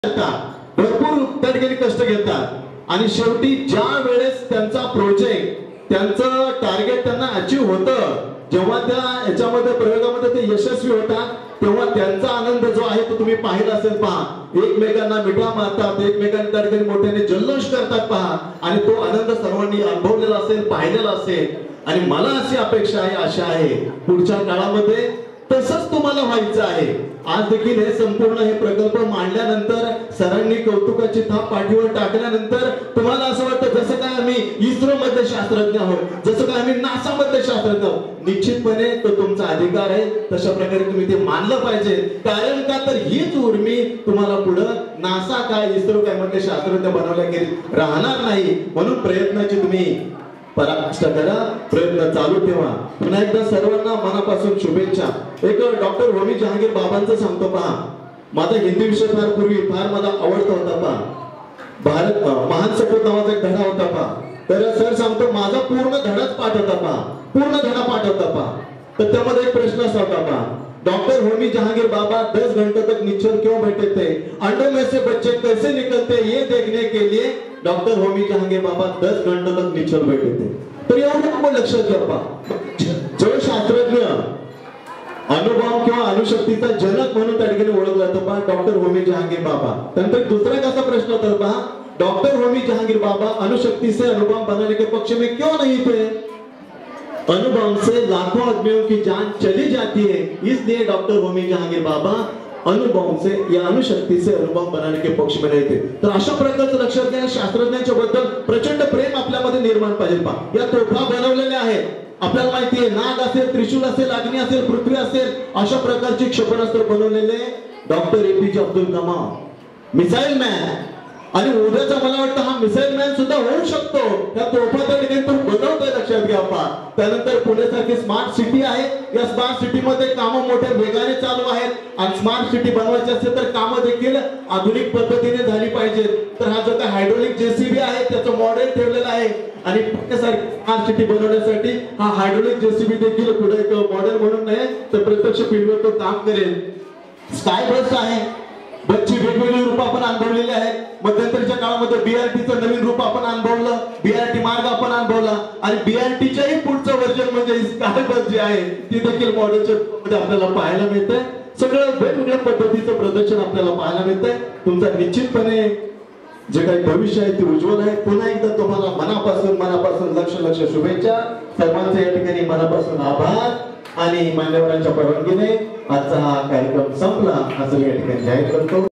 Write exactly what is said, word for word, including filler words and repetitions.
भरपूर त्या ठिकाणी कष्ट घेतात आणि शेवटी ज्या वेळेस त्यांचा प्रोजेक्ट त्यांचं टार्गेट त्यांना अचीव्ह होतं, जेव्हा त्या याच्यामध्ये प्रयोगामध्ये ते यशस्वी होतात, तेव्हा त्यांचा आनंद जो आहे तो तुम्ही पाहिला असेल पहा. एकमेकांना मिठा मारतात, एकमेकांना त्या ठिकाणी मोठ्याने जल्लोष करतात पहा, आणि तो आनंद सर्वांनी अनुभवलेला असेल, पाहिलेला असेल. आणि मला अशी अपेक्षा आहे, आशा आहे पुढच्या काळामध्ये तसंच तुम्हाला व्हायचं आहे. आज देखील हे संपूर्ण हे प्रकल्प मांडल्यानंतर, सरांनी कौतुकाची थाप पाठीवर टाकल्यानंतर तुम्हाला असं वाटतं जसं काय आम्ही इस्रो मध्ये शास्त्रज्ञ आहोत, जसं काय आम्ही नासा मध्ये शास्त्रज्ञ आहोत. निश्चितपणे तो तुमचा अधिकार आहे, तशा प्रकारे तुम्ही ते मानलं पाहिजे. कारण का तर हीच उर्मी तुम्हाला पुढं नासा काय इस्रो काय मध्ये शास्त्रज्ञ बनवल्या गेली राहणार नाही. म्हणून प्रयत्नाची तुम्ही पराकाष्ठा करा, प्रयत्न चालू ठेवा. पुन्हा एकदा सर्वांना मनापासून शुभेच्छा. एक डॉक्टर होमी जहांगीर बाबांचं सांगतो पहा. माझा हिंदी विषय फार पूर्वी फार मला आवडता होता पहा. भारत महान सपूत नावाचा एक धडा होता पहा. तर सर सांगतो माझा पूर्ण धडाच पाठ होता पहा, पूर्ण धडा पाठ होता पहा. तर त्यामध्ये एक प्रश्न असा होता पहा, डॉक्टर होमी जहांगीर बाबा दस घंटे तक निश्चल क्यों बैठे थे, अंडों में से बच्चे कैसे निकलते ये देखने के लिए डॉक्टर होमी जहांगीर बाबा दस घंटे तक निश्चल बैठे थे. तर एवढं आपण लक्षात घ्या पहा. जो शास्त्रज्ञ अणुबॉम्ब किंवा अणुशक्तीचा जनक म्हणून त्या ठिकाणी ओळखला जातो पहा, डॉक्टर होमी जहांगीर बाबा. त्यानंतर दुसरा कसा प्रश्न होता पहा, डॉक्टर होमी जहांगीर बाबा अणुशक्ति से अणुबॉम्ब बनाने के पक्ष में क्यों नहीं थे. अणुबॉम्ब से लाखों आदमियों की जान चली जाती है, इसलिए डॉक्टर होमी जहांगीर बाबा अणुबॉम्ब से या अणुशक्ती से अणुबॉम्ब बनाने के पक्ष में नाही थे. तर अशा प्रकारचं लक्षात घ्या, शास्त्रज्ञांच्या बद्दल प्रचंड प्रेम आपल्यामध्ये निर्माण पाहिजे पहा. या तोफा बनवलेल्या आहेत, आपल्याला माहिती आहे, नाग असेल, त्रिशूल असेल, अग्नी असेल, पृथ्वी असेल, अशा प्रकारची क्षेपणास्त्र बनवलेले doctor APJ Abdul Kalam, missile man. आणि उद्याचा मला वाटतं हा मिसाईल मॅन सुद्धा होऊ शकतो. त्या तोफा त्या ठिकाणी तो बनवतोय, लक्षात घ्या पहा. त्यानंतर पुण्यासारखी स्मार्ट सिटी आहे, या स्मार्ट सिटी मध्ये कामं मोठ्या वेगाने चालू आहेत. आणि स्मार्ट सिटी बनवायची असेल तर कामं देखील आधुनिक पद्धतीने झाली पाहिजेत. तर हा जो काय हायड्रोलिक जेसीबी आहे त्याचं मॉडेल ठेवलेलं आहे. आणि स्मार्ट सिटी बनवण्यासाठी हा हायड्रोलिक जेसीबी देखील पुढे एक मॉडेल म्हणून नाही तर प्रत्यक्ष फील्डवर तो काम करेल. स्काय बस आहे, बसची वेगवेगळी रूप आपण अनुभवलेली आहेत. मध्यंतरीच्या काळामध्ये बीआरटीचं नवीन रूप आपण अनुभवलं, बीआरटी मार्ग आपण अनुभवला. आणि बीआरटीच्याही पुढचं वर्जन म्हणजे स्काय बस जी आहे ती देखील मॉडेलच्या मध्ये आपल्याला पाहायला मिळतंय. सगळं वेगवेगळ्या पद्धतीचं प्रदर्शन आपल्याला पाहायला मिळतंय. तुमचा निश्चितपणे जे काही भविष्य आहे ते उज्ज्वल आहे. पुन्हा एकदा तुम्हाला मनापासून मनापासून लक्ष लक्ष शुभेच्छा. सर्वांचे या ठिकाणी मनापासून आभार. आणि मान्यवरांच्या परवानगीने आजचा हा कार्यक्रम संपला असं या ठिकाणी जाहीर करतो.